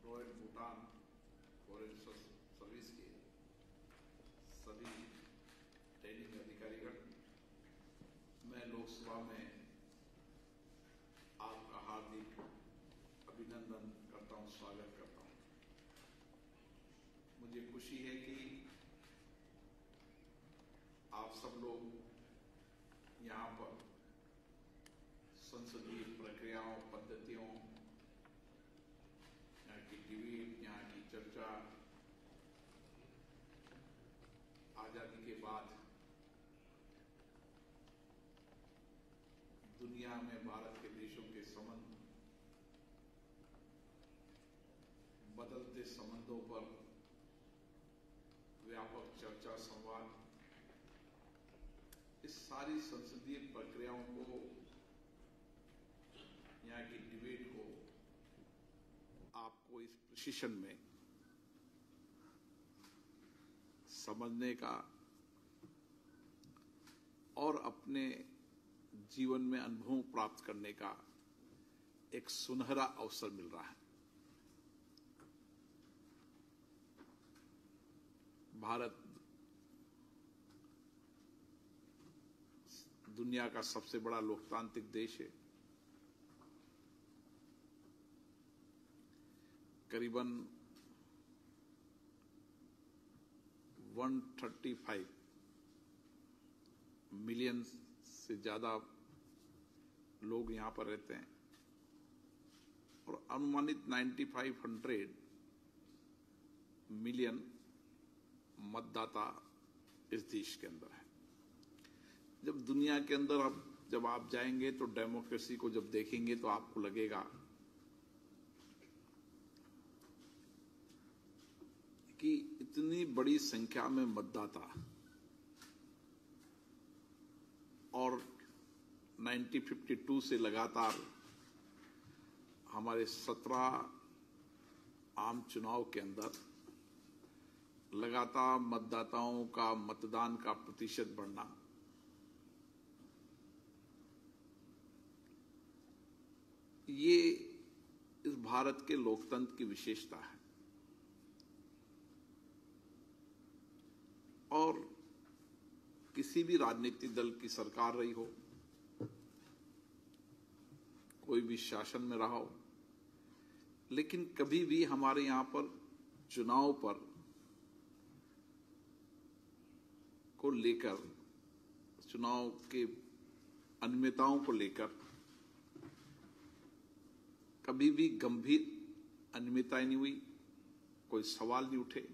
Royal Bhutan foreign service के सभी training अधिकारीगण, मैं लोकसभा में आपका हार्दिक अभिनंदन करता हूं, स्वागत करता हूं। मुझे खुशी है कि आप सब लोग यहाँ पर संसदीय प्रक्रियाओं, पद्धतियों, यहाँ की डिबेट, यहाँ की चर्चा, आजादी के बाद दुनिया में भारत के देशों के संबंध, बदलते संबंधों पर व्यापक चर्चा, संवाद, इस सारी संसदीय प्रक्रियाओं को, यहाँ की डिबेट को आपको इस प्रशिक्षण में समझने का और अपने जीवन में अनुभव प्राप्त करने का एक सुनहरा अवसर मिल रहा है। भारत दुनिया का सबसे बड़ा लोकतांत्रिक देश है। करीबन 135 मिलियन से ज्यादा लोग यहां पर रहते हैं और अनुमानित 9500 मिलियन मतदाता इस देश के अंदर है। जब दुनिया के अंदर जब आप जाएंगे तो डेमोक्रेसी को जब देखेंगे तो आपको लगेगा कि इतनी बड़ी संख्या में मतदाता और 1952 से लगातार हमारे 17 आम चुनाव के अंदर लगातार मतदाताओं का मतदान का प्रतिशत बढ़ना, ये इस भारत के लोकतंत्र की विशेषता है। और किसी भी राजनीतिक दल की सरकार रही हो, कोई भी शासन में रहा हो, लेकिन कभी भी हमारे यहां पर चुनाव पर को लेकर, चुनाव के अनियमितताओं को लेकर कभी भी गंभीर अनियमितताएं नहीं हुई, कोई सवाल नहीं उठे।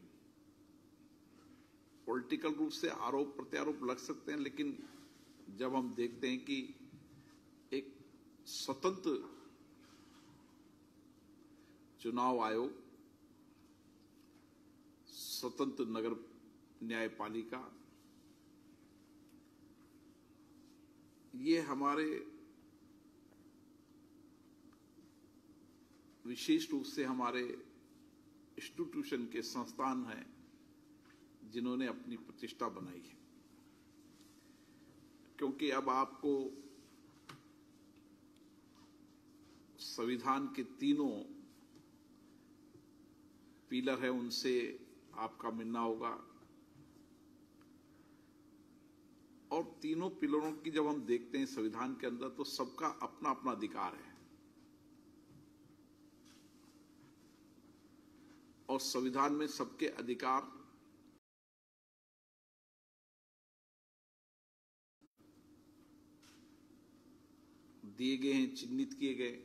पॉलिटिकल रूप से आरोप प्रत्यारोप लग सकते हैं, लेकिन जब हम देखते हैं कि एक स्वतंत्र चुनाव आयोग, स्वतंत्र नगर न्यायपालिका, ये हमारे विशेष रूप से हमारे इंस्टीट्यूशन के संस्थान हैं जिन्होंने अपनी प्रतिष्ठा बनाई है। क्योंकि अब आपको संविधान के तीनों पिलर है, उनसे आपका मिलना होगा। और तीनों पिलरों की जब हम देखते हैं संविधान के अंदर, तो सबका अपना अपना अधिकार है और संविधान में सबके अधिकार दिए गए हैं, चिन्हित किए गए।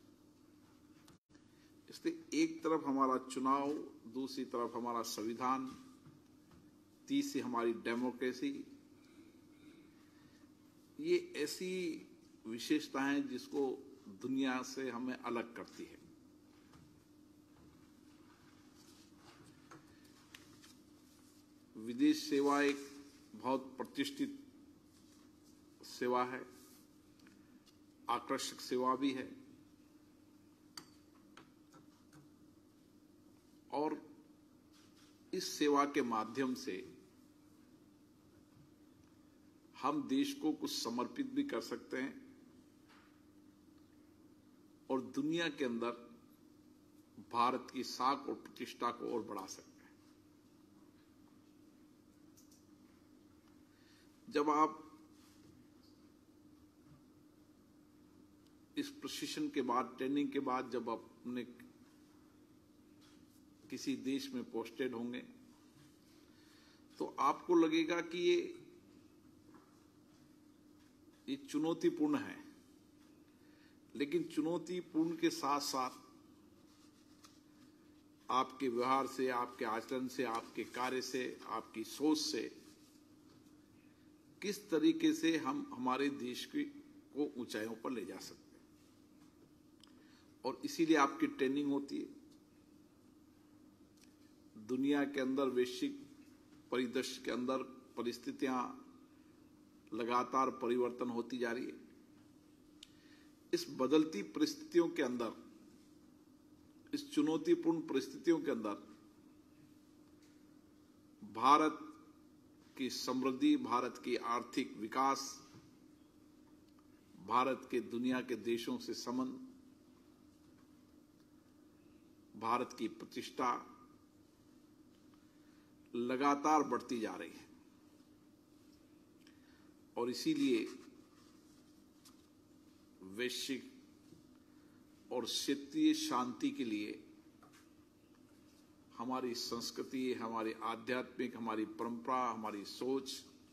इसलिए एक तरफ हमारा चुनाव, दूसरी तरफ हमारा संविधान, तीसरी हमारी डेमोक्रेसी, ये ऐसी विशेषताएं जिसको दुनिया से हमें अलग करती है। विदेश सेवा एक बहुत प्रतिष्ठित सेवा है, आकर्षक सेवा भी है और इस सेवा के माध्यम से हम देश को कुछ समर्पित भी कर सकते हैं और दुनिया के अंदर भारत की साख और प्रतिष्ठा को और बढ़ा सकते हैं। जब आप इस प्रशिक्षण के बाद, ट्रेनिंग के बाद जब आप अपने किसी देश में पोस्टेड होंगे तो आपको लगेगा कि ये चुनौतीपूर्ण है, लेकिन चुनौतीपूर्ण के साथ साथ आपके व्यवहार से, आपके आचरण से, आपके कार्य से, आपकी सोच से किस तरीके से हम हमारे देश को ऊंचाइयों पर ले जा सकते हैं, और इसीलिए आपकी ट्रेनिंग होती है। दुनिया के अंदर वैश्विक परिदृश्य के अंदर परिस्थितियां लगातार परिवर्तन होती जा रही है। इस बदलती परिस्थितियों के अंदर, इस चुनौतीपूर्ण परिस्थितियों के अंदर भारत की समृद्धि, भारत की आर्थिक विकास, भारत के दुनिया के देशों से संबंध, भारत की प्रतिष्ठा लगातार बढ़ती जा रही है, और इसीलिए वैश्विक और क्षेत्रीय शांति के लिए हमारी संस्कृति, हमारी आध्यात्मिक, हमारी परंपरा, हमारी सोच,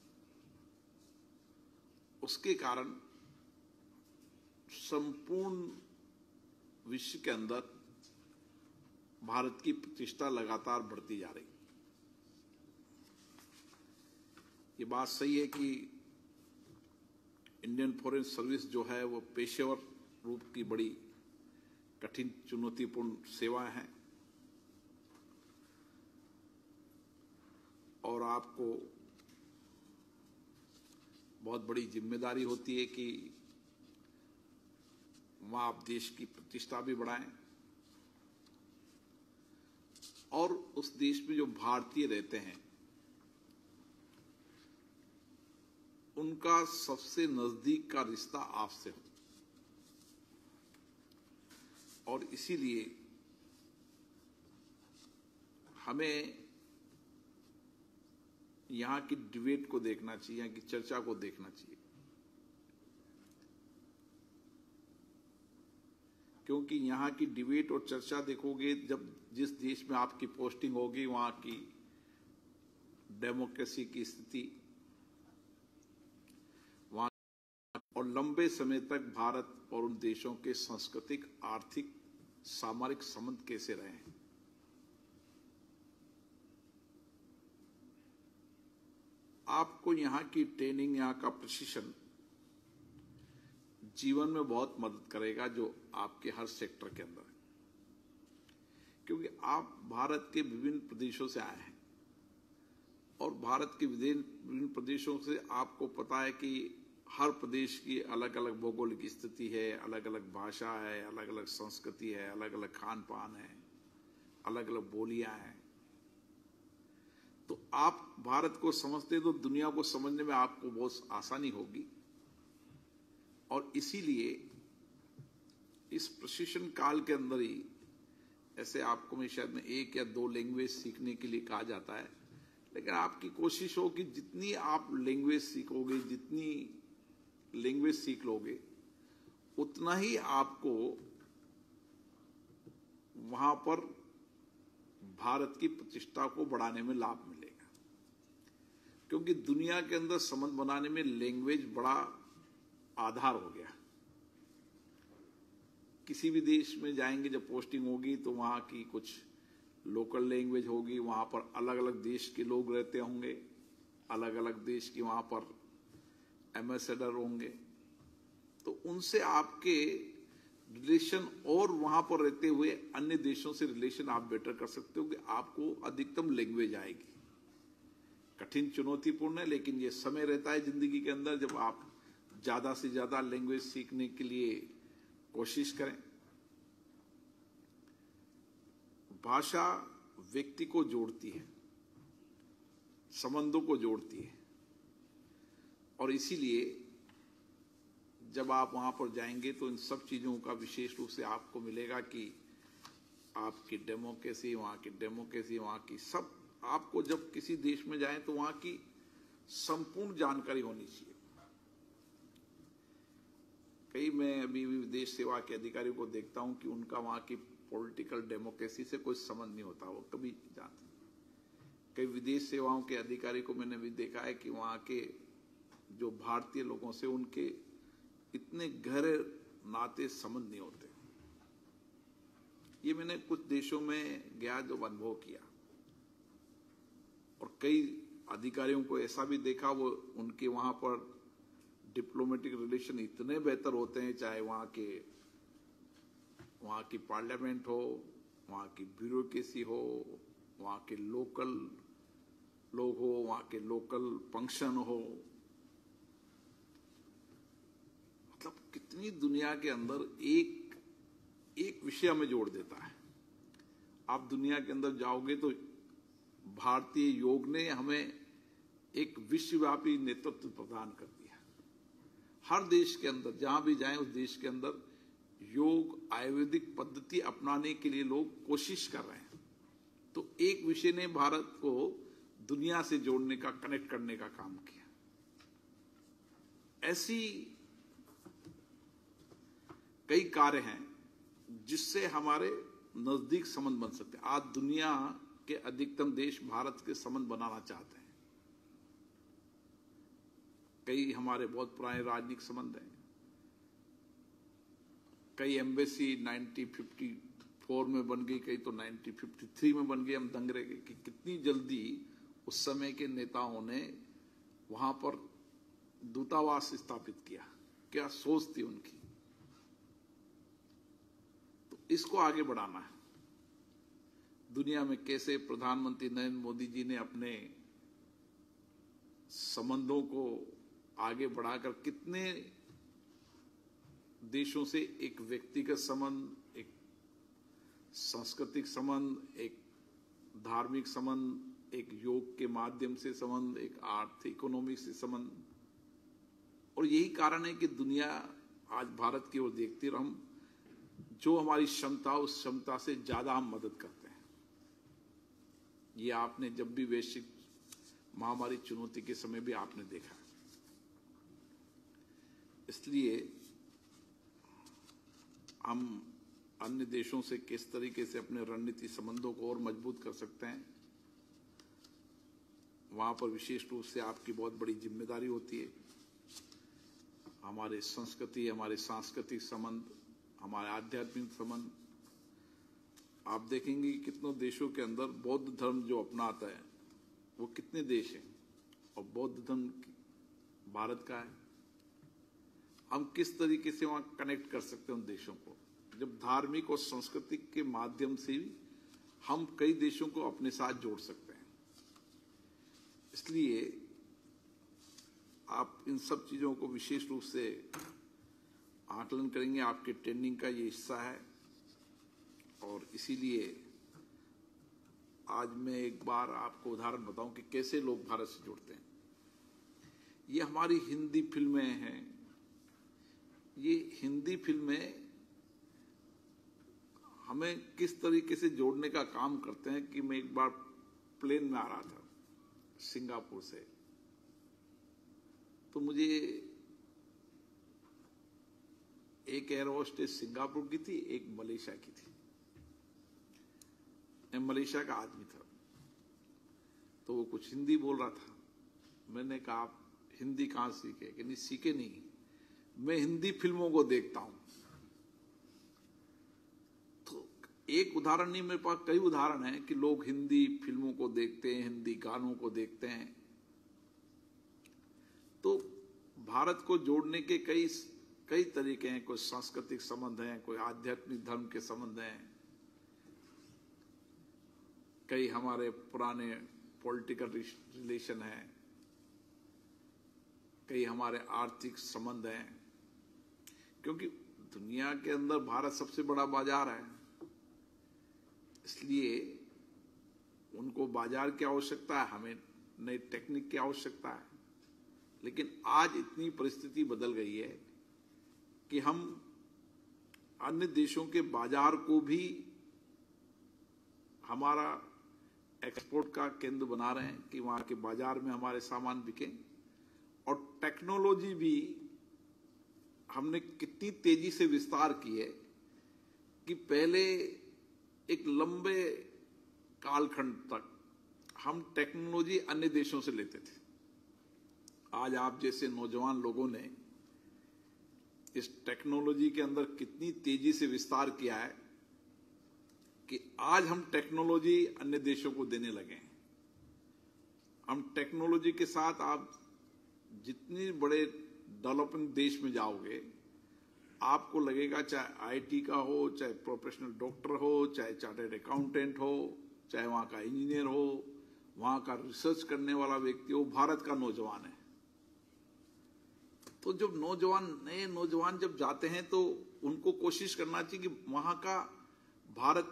उसके कारण संपूर्ण विश्व के अंदर भारत की प्रतिष्ठा लगातार बढ़ती जा रही है। ये बात सही है कि इंडियन फॉरेन सर्विस जो है वो पेशेवर रूप की बड़ी कठिन चुनौतीपूर्ण सेवाएं हैं, और आपको बहुत बड़ी जिम्मेदारी होती है कि वहां आप देश की प्रतिष्ठा भी बढ़ाएं, और उस देश में जो भारतीय रहते हैं उनका सबसे नजदीक का रिश्ता आपसे हो। और इसीलिए हमें यहां की डिबेट को देखना चाहिए, यहां की चर्चा को देखना चाहिए, क्योंकि यहां की डिबेट और चर्चा देखोगे, जब जिस देश में आपकी पोस्टिंग होगी वहां की डेमोक्रेसी की स्थिति, वहां और लंबे समय तक भारत और उन देशों के सांस्कृतिक, आर्थिक, सामरिक संबंध कैसे रहे हैं। आपको यहां की ट्रेनिंग, यहां का प्रशिक्षण जीवन में बहुत मदद करेगा, जो आपके हर सेक्टर के अंदर है, क्योंकि आप भारत के विभिन्न प्रदेशों से आए हैं, और भारत के विभिन्न प्रदेशों से आपको पता है कि हर प्रदेश की अलग अलग भौगोलिक स्थिति है, अलग अलग भाषा है, अलग अलग संस्कृति है, अलग अलग खान पान है, अलग अलग बोलियां हैं। तो आप भारत को समझते तो दुनिया को समझने में आपको बहुत आसानी होगी, और इसीलिए इस प्रशिक्षण काल के अंदर ही, ऐसे आपको में शायद में 1 या 2 लैंग्वेज सीखने के लिए कहा जाता है, लेकिन आपकी कोशिश हो कि जितनी आप लैंग्वेज सीखोगे, जितनी लैंग्वेज सीख लोगे, उतना ही आपको वहां पर भारत की प्रतिष्ठा को बढ़ाने में लाभ मिलेगा, क्योंकि दुनिया के अंदर संबंध बनाने में लैंग्वेज बड़ा आधार हो गया। किसी भी देश में जाएंगे, जब पोस्टिंग होगी तो वहां की कुछ लोकल लैंग्वेज होगी, वहां पर अलग अलग देश के लोग रहते होंगे, अलग अलग देश की वहां पर एम्बेसडर होंगे, तो उनसे आपके रिलेशन, और वहां पर रहते हुए अन्य देशों से रिलेशन आप बेटर कर सकते हो कि आपको अधिकतम लैंग्वेज आएगी। कठिन, चुनौतीपूर्ण है, लेकिन ये समय रहता है जिंदगी के अंदर जब आप ज्यादा से ज्यादा लैंग्वेज सीखने के लिए कोशिश करें। भाषा व्यक्ति को जोड़ती है, संबंधों को जोड़ती है, और इसीलिए जब आप वहां पर जाएंगे तो इन सब चीजों का विशेष रूप से आपको मिलेगा कि आपकी डेमोक्रेसी, वहां की डेमोक्रेसी, वहां की सब, आपको जब किसी देश में जाएं तो वहां की संपूर्ण जानकारी होनी चाहिए। कई मैं अभी भी विदेश सेवा के अधिकारियों को देखता हूं कि उनका वहां की पॉलिटिकल डेमोक्रेसी से कोई संबंध नहीं होता, वो कभी जानते। कई विदेश सेवाओं के अधिकारी को मैंने भी देखा है कि वहां के जो भारतीय लोगों से उनके इतने गहरे नाते संबंध नहीं होते। ये मैंने कुछ देशों में गया जो अनुभव किया, और कई अधिकारियों को ऐसा भी देखा, वो उनके वहां पर डिप्लोमेटिक रिलेशन इतने बेहतर होते हैं, चाहे वहां की पार्लियामेंट हो, वहां की ब्यूरोक्रेसी हो, वहां के लोकल लोग हो, वहां के लोकल फंक्शन हो। मतलब कितनी दुनिया के अंदर एक विषय हमें जोड़ देता है। आप दुनिया के अंदर जाओगे तो भारतीय योग ने हमें एक विश्वव्यापी नेतृत्व प्रदान कर दिया। हर देश के अंदर जहां भी जाएं, उस देश के अंदर योग आयुर्वेदिक पद्धति अपनाने के लिए लोग कोशिश कर रहे हैं। तो एक विषय ने भारत को दुनिया से जोड़ने का, कनेक्ट करने का काम किया। ऐसी कई कार्य हैं जिससे हमारे नजदीक संबंध बन सकते हैं। आज दुनिया के अधिकतम देश भारत के संबंध बनाना चाहते हैं। कई हमारे बहुत पुराने राजनीतिक संबंध हैं। कई एम्बेसी 1954 में बन गई, कई तो 1953 में बन गई। हम दंग रह गए कि कितनी जल्दी उस समय के नेताओं ने वहां पर दूतावास स्थापित किया, क्या सोच थी उनकी। तो इसको आगे बढ़ाना है। दुनिया में कैसे प्रधानमंत्री नरेंद्र मोदी जी ने अपने संबंधों को आगे बढ़ाकर कितने देशों से एक व्यक्तिगत संबंध, एक सांस्कृतिक संबंध, एक धार्मिक संबंध, एक योग के माध्यम से संबंध, एक आर्थिक इकोनॉमिक से संबंध। और यही कारण है कि दुनिया आज भारत की ओर देखती है, और हम जो हमारी क्षमता, उस क्षमता से ज्यादा हम मदद करते हैं। ये आपने जब भी वैश्विक महामारी चुनौती के समय भी आपने देखा। इसलिए हम अन्य देशों से किस तरीके से अपने रणनीतिक संबंधों को और मजबूत कर सकते हैं, वहां पर विशेष रूप से आपकी बहुत बड़ी जिम्मेदारी होती है। हमारे संस्कृति, हमारे सांस्कृतिक संबंध, हमारे आध्यात्मिक संबंध, आप देखेंगे कि कितनों देशों के अंदर बौद्ध धर्म जो अपनाता है वो कितने देश हैं, और बौद्ध धर्म भारत का है। हम किस तरीके से वहां कनेक्ट कर सकते हैं उन देशों को, जब धार्मिक और सांस्कृतिक के माध्यम से भी हम कई देशों को अपने साथ जोड़ सकते हैं। इसलिए आप इन सब चीजों को विशेष रूप से आकलन करेंगे। आपके ट्रेनिंग का ये हिस्सा है, और इसीलिए आज मैं एक बार आपको उदाहरण बताऊं कि कैसे लोग भारत से जुड़ते हैं। ये हमारी हिंदी फिल्में हैं। ये हिंदी फिल्में हमें किस तरीके से जोड़ने का काम करते हैं कि मैं एक बार प्लेन में आ रहा था सिंगापुर से, तो मुझे एक एयर होस्टेस सिंगापुर की थी, एक मलेशिया की थी। मैं मलेशिया का आदमी था, तो वो कुछ हिंदी बोल रहा था। मैंने कहा आप हिंदी कहां सीखे? कि नहीं सीखे नहीं, मैं हिंदी फिल्मों को देखता हूं। तो एक उदाहरण नहीं, मेरे पास कई उदाहरण हैं कि लोग हिंदी फिल्मों को देखते हैं, हिंदी गानों को देखते हैं। तो भारत को जोड़ने के कई तरीके हैं। कोई सांस्कृतिक संबंध हैं, कोई आध्यात्मिक धर्म के संबंध हैं, कई हमारे पुराने पॉलिटिकल रिलेशन हैं, कई हमारे आर्थिक संबंध हैं। क्योंकि दुनिया के अंदर भारत सबसे बड़ा बाजार है, इसलिए उनको बाजार की आवश्यकता है, हमें नई टेक्निक की आवश्यकता है। लेकिन आज इतनी परिस्थिति बदल गई है कि हम अन्य देशों के बाजार को भी हमारा एक्सपोर्ट का केंद्र बना रहे हैं कि वहां के बाजार में हमारे सामान बिके। और टेक्नोलॉजी भी हमने कितनी तेजी से विस्तार की है कि पहले एक लंबे कालखंड तक हम टेक्नोलॉजी अन्य देशों से लेते थे। आज आप जैसे नौजवान लोगों ने इस टेक्नोलॉजी के अंदर कितनी तेजी से विस्तार किया है कि आज हम टेक्नोलॉजी अन्य देशों को देने लगे हैं। हम टेक्नोलॉजी के साथ आप जितनी बड़े डेवलपिंग देश में जाओगे, आपको लगेगा चाहे आईटी का हो, चाहे प्रोफेशनल डॉक्टर हो, चाहे चार्टर्ड अकाउंटेंट हो, चाहे वहां का इंजीनियर हो, वहां का रिसर्च करने वाला व्यक्ति हो, भारत का नौजवान है। तो जब नए नौजवान जब जाते हैं तो उनको कोशिश करना चाहिए कि वहां का भारत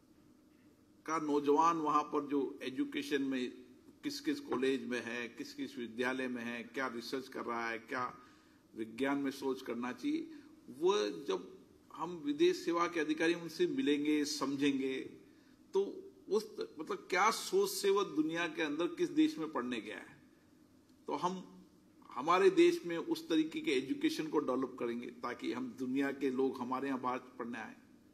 का नौजवान वहां पर जो एजुकेशन में किस किस कॉलेज में है, किस किस विद्यालय में है, क्या रिसर्च कर रहा है, क्या विज्ञान में सोच करना चाहिए। वो जब हम विदेश सेवा के अधिकारी उनसे मिलेंगे, समझेंगे, तो उस मतलब क्या सोच से वो दुनिया के अंदर किस देश में पढ़ने गया है, तो हम हमारे देश में उस तरीके के एजुकेशन को डेवलप करेंगे ताकि हम दुनिया के लोग हमारे यहाँ भारत पढ़ने आए।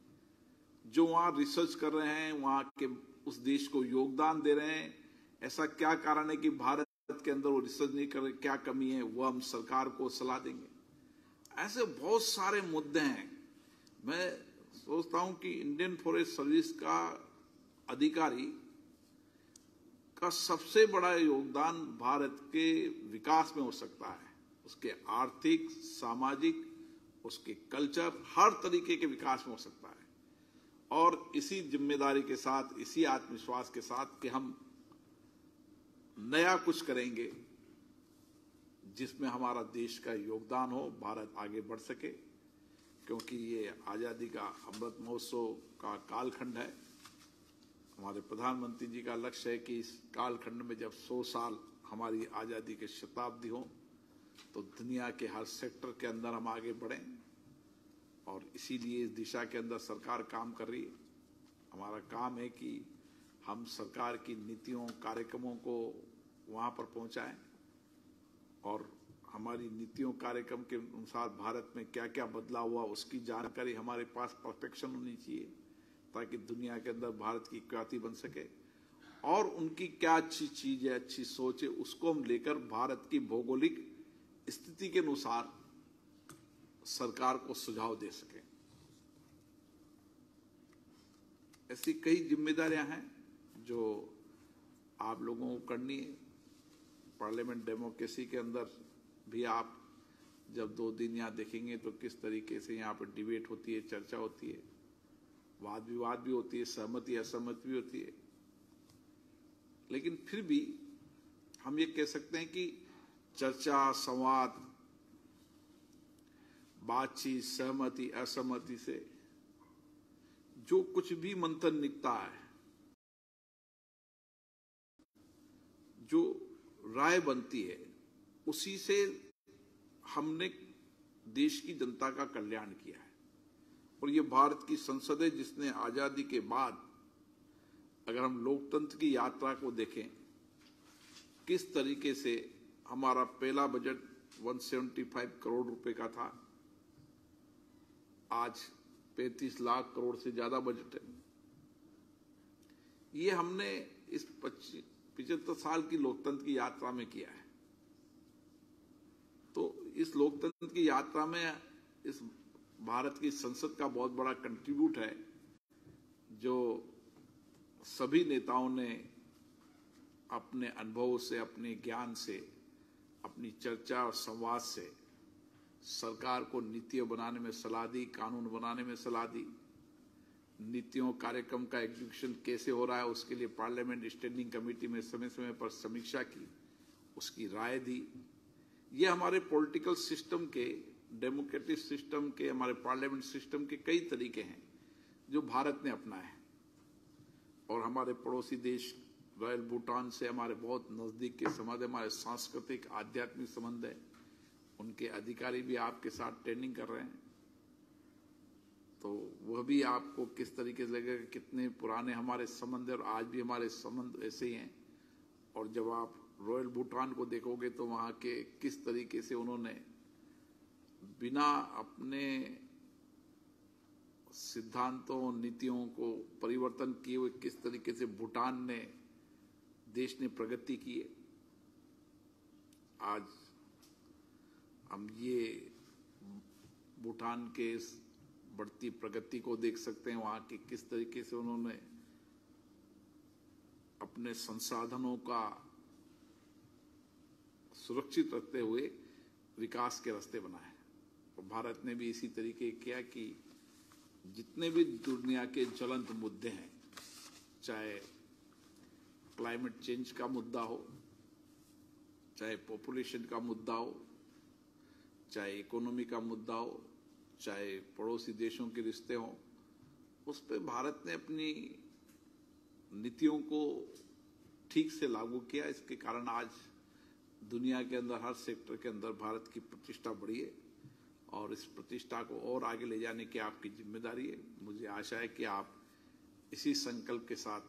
जो वहां रिसर्च कर रहे हैं, वहां के उस देश को योगदान दे रहे हैं, ऐसा क्या कारण है कि भारत के अंदर वो रिसर्च नहीं कर रहे, क्या कमी है, वो हम सरकार को सलाह देंगे। ऐसे बहुत सारे मुद्दे हैं। मैं सोचता हूं कि इंडियन फॉरेस्ट सर्विस का अधिकारी का सबसे बड़ा योगदान भारत के विकास में हो सकता है। उसके आर्थिक, सामाजिक, उसके कल्चर, हर तरीके के विकास में हो सकता है। और इसी जिम्मेदारी के साथ, इसी आत्मविश्वास के साथ कि हम नया कुछ करेंगे जिसमें हमारा देश का योगदान हो, भारत आगे बढ़ सके। क्योंकि ये आजादी का अमृत महोत्सव का कालखंड है। हमारे प्रधानमंत्री जी का लक्ष्य है कि इस कालखंड में जब 100 साल हमारी आजादी के शताब्दी हो तो दुनिया के हर सेक्टर के अंदर हम आगे बढ़ें। और इसीलिए इस दिशा के अंदर सरकार काम कर रही है। हमारा काम है कि हम सरकार की नीतियों, कार्यक्रमों को वहां पर पहुंचाएं और हमारी नीतियों, कार्यक्रम के अनुसार भारत में क्या क्या बदलाव हुआ उसकी जानकारी हमारे पास परफेक्शन होनी चाहिए ताकि दुनिया के अंदर भारत की ख्याति बन सके। और उनकी क्या अच्छी चीज है, अच्छी सोच है, उसको हम लेकर भारत की भौगोलिक स्थिति के अनुसार सरकार को सुझाव दे सके। ऐसी कई जिम्मेदारियां हैं जो आप लोगों को करनी है। पार्लियामेंट डेमोक्रेसी के अंदर भी आप जब 2 दिन यहाँ देखेंगे तो किस तरीके से यहाँ पर डिबेट होती है, चर्चा होती है, वाद विवाद भी होती है, सहमति असहमति भी होती है। लेकिन फिर भी हम ये कह सकते हैं कि चर्चा, संवाद, बातचीत, सहमति असहमति से जो कुछ भी मंथन निकलता है, जो राय बनती है, उसी से हमने देश की जनता का कल्याण किया है। और ये भारत की संसद है जिसने आजादी के बाद, अगर हम लोकतंत्र की यात्रा को देखें, किस तरीके से हमारा पहला बजट 175 करोड़ रुपए का था, आज 35 लाख करोड़ से ज्यादा बजट है। ये हमने इस 75 साल की लोकतंत्र की यात्रा में किया है। तो इस लोकतंत्र की यात्रा में इस भारत की संसद का बहुत बड़ा कंट्रीब्यूट है, जो सभी नेताओं ने अपने अनुभव से, अपने ज्ञान से, अपनी चर्चा और संवाद से सरकार को नीतियां बनाने में सलाह दी, कानून बनाने में सलाह दी। नीतियों, कार्यक्रम का एग्जीक्यूशन कैसे हो रहा है उसके लिए पार्लियामेंट स्टैंडिंग कमेटी में समय समय पर समीक्षा की, उसकी राय दी। ये हमारे पॉलिटिकल सिस्टम के, डेमोक्रेटिक सिस्टम के, हमारे पार्लियामेंट सिस्टम के कई तरीके हैं जो भारत ने अपनाए हैं। और हमारे पड़ोसी देश रॉयल भूटान से हमारे बहुत नजदीक के संबंध, हमारे सांस्कृतिक आध्यात्मिक संबंध है। उनके अधिकारी भी आपके साथ ट्रेनिंग कर रहे हैं। तो वह भी आपको किस तरीके से लगेगा, कितने पुराने हमारे संबंध और आज भी हमारे संबंध ऐसे ही हैं। और जब आप रॉयल भूटान को देखोगे तो वहाँ के किस तरीके से उन्होंने बिना अपने सिद्धांतों नीतियों को परिवर्तन किए हुए किस तरीके से भूटान ने देश ने प्रगति की है। आज हम ये भूटान के इस बढ़ती प्रगति को देख सकते हैं, वहाँ की किस तरीके से उन्होंने अपने संसाधनों का सुरक्षित रखते हुए विकास के रास्ते बनाए। और भारत ने भी इसी तरीके किया कि जितने भी दुनिया के ज्वलंत मुद्दे हैं, चाहे क्लाइमेट चेंज का मुद्दा हो, चाहे पॉपुलेशन का मुद्दा हो, चाहे इकोनॉमी का मुद्दा हो, चाहे पड़ोसी देशों के रिश्ते हों, उस पर भारत ने अपनी नीतियों को ठीक से लागू किया। इसके कारण आज दुनिया के अंदर हर सेक्टर के अंदर भारत की प्रतिष्ठा बढ़ी है और इस प्रतिष्ठा को और आगे ले जाने की आपकी जिम्मेदारी है। मुझे आशा है कि आप इसी संकल्प के साथ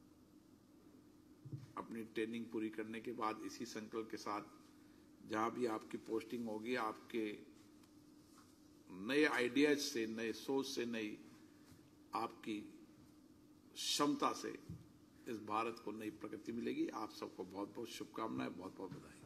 अपनी ट्रेनिंग पूरी करने के बाद इसी संकल्प के साथ जहां भी आपकी पोस्टिंग होगी, आपके नए आइडियाज से, नए सोच से, नई आपकी क्षमता से इस भारत को नई प्रगति मिलेगी। आप सबको बहुत बहुत शुभकामनाएं, बहुत बहुत बधाई।